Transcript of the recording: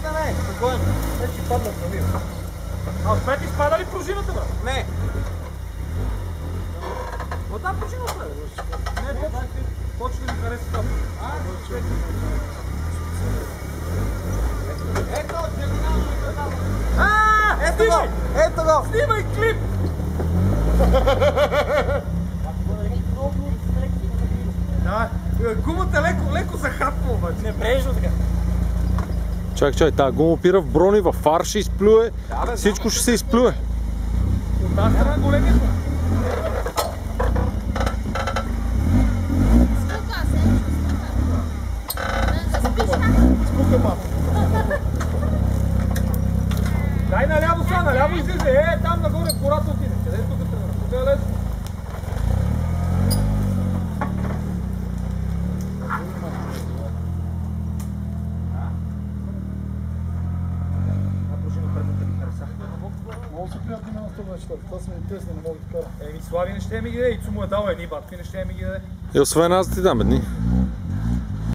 не, спокойно. Вече паднат на мир. А отпред изпада ли пружината, брат? Не. Вода пружината, бе. Не, почва да ми хареса това. Ето, диагонално и канал. Ето го! Ето го! Снимай клип! Да, гумата леко захапва обаче. Небрежно така. Чакай, тази гума опира в брони, във фар ще изплюе, всичко ще се изплюе. От тази страна големия това. Спука малко. Дай наляво сега, наляво излезе. Там нагоре в гората отиде. Къде е тук тръгна? Тук е лесно. Много се приятно на 124. Това са ми интересни, не мога да кажа. Еми Слави не ще ми ги даде. Ицо му е дал едни батки, не ще ми ги даде. И освен аз да ти дам едни.